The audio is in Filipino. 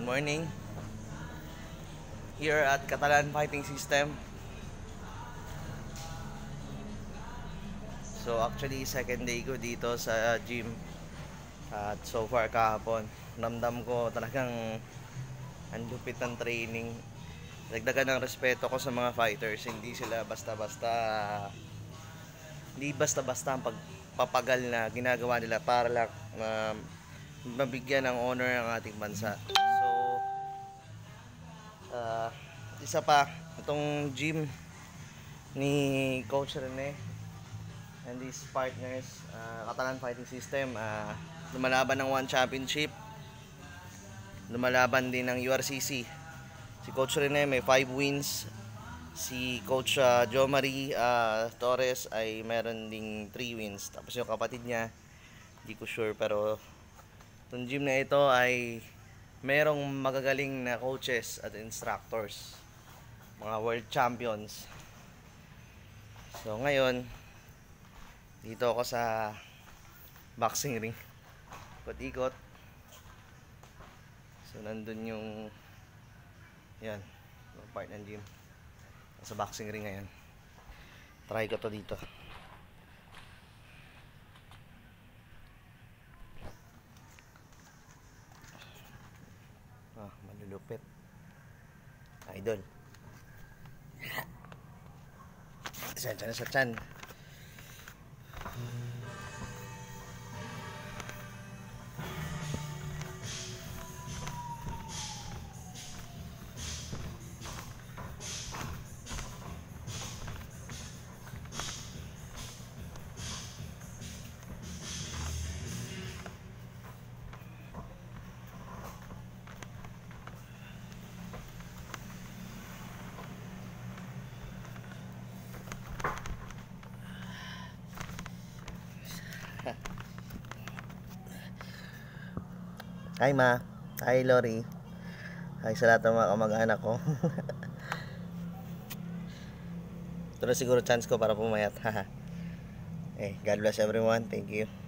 Good morning. Here at Catalan Fighting System. So actually second day ko dito sa gym. At so far kahapon, ramdam ko talagang ang lupit ng training. Dagdagan ng respeto ko sa mga fighters. Hindi basta-basta ang pagpapagal na ginagawa nila para lang mabigyan ng honor ng ating bansa. So isa pa, itong gym ni Coach Rene and his partners, Catalan Fighting System, lumalaban ng One Championship, lumalaban din ng URCC. Si Coach Rene may 5 wins, si Coach Jo Marie Torres ay meron ding 3 wins. Tapos yung kapatid niya, hindi ko sure, pero itong gym na ito ay merong magagaling na coaches at instructors, mga world champions. So ngayon dito ako sa boxing ring, ikot-ikot. So nandun yung yan, yung part ng gym. Sa boxing ring ngayon. Try ko to dito. Malulupit. Idol. Sa chan. Hi Ma, hi Lori, hi sa lahat ng mga kamag-anak ko. Ito na siguro chance ko para pumayat. God bless everyone, thank you.